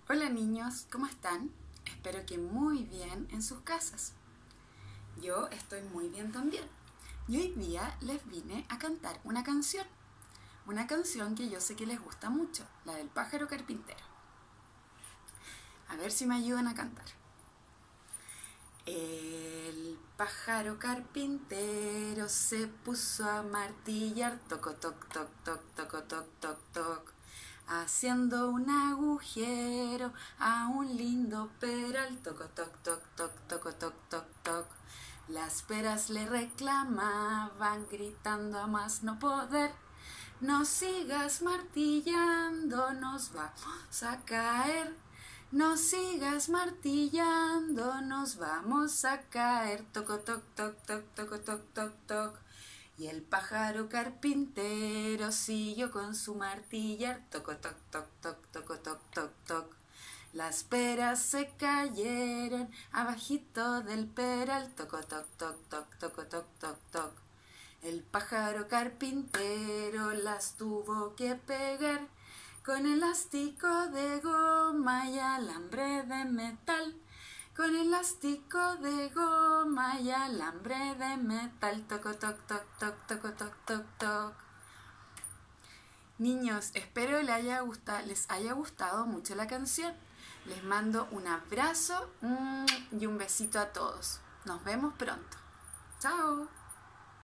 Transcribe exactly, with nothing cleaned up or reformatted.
Hola niños, ¿cómo están? Espero que muy bien en sus casas. Yo estoy muy bien también. Y hoy día les vine a cantar una canción. Una canción que yo sé que les gusta mucho, la del pájaro carpintero. A ver si me ayudan a cantar. El pájaro carpintero se puso a martillar, toco, toc, toc, toc, toco, toc, toc, toc, haciendo un agujero a un lindo peral, toco, toc, toc, toc, toco, toc, toc, toc. Las peras le reclamaban, gritando a más no poder: no sigas martillando, nos vamos a caer. No sigas martillando, nos vamos a caer. Toco, toc, toc, toc, toco, toc, toc, toc. Y el pájaro carpintero siguió con su martillar. Toco, toc, toc, toc, toco, toc, toc, toc. Las peras se cayeron abajito del peral. Toco, toc, toc, toc, toco, toc, toc, toc. El pájaro carpintero las tuvo que pegar con elástico de goma y alambre de metal. Con elástico de goma y alambre de metal. Toco, toc, toc, toc, toco, toc, toc, toc. Niños, espero les haya gustado, les haya gustado mucho la canción. Les mando un abrazo y un besito a todos. Nos vemos pronto. Chao.